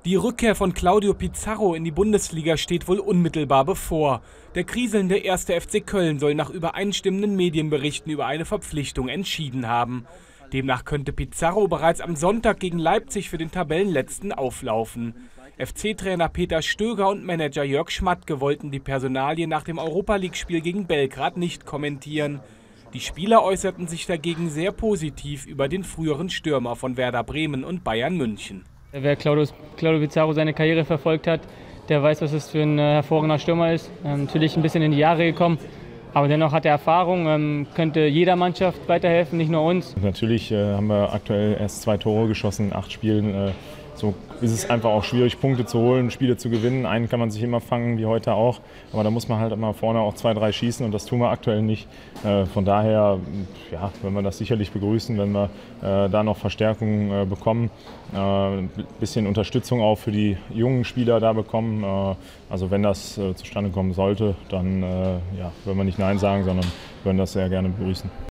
Die Rückkehr von Claudio Pizarro in die Bundesliga steht wohl unmittelbar bevor. Der kriselnde 1. FC Köln soll nach übereinstimmenden Medienberichten über eine Verpflichtung entschieden haben. Demnach könnte Pizarro bereits am Sonntag gegen Leipzig für den Tabellenletzten auflaufen. FC-Trainer Peter Stöger und Manager Jörg Schmatke wollten die Personalie nach dem Europa-League-Spiel gegen Belgrad nicht kommentieren. Die Spieler äußerten sich dagegen sehr positiv über den früheren Stürmer von Werder Bremen und Bayern München. Wer Claudio Pizarro seine Karriere verfolgt hat, der weiß, was es für ein hervorragender Stürmer ist. Natürlich ein bisschen in die Jahre gekommen, aber dennoch hat er Erfahrung, könnte jeder Mannschaft weiterhelfen, nicht nur uns. Natürlich haben wir aktuell erst 2 Tore geschossen in 8 Spielen. So ist es einfach auch schwierig, Punkte zu holen, Spiele zu gewinnen. Einen kann man sich immer fangen, wie heute auch. Aber da muss man halt immer vorne auch 2, 3 schießen und das tun wir aktuell nicht. Von daher, ja, wenn wir das sicherlich begrüßen, wenn wir da noch Verstärkung bekommen. Ein bisschen Unterstützung auch für die jungen Spieler da bekommen. Also wenn das zustande kommen sollte, dann ja, würden wir nicht Nein sagen, sondern würden das sehr gerne begrüßen.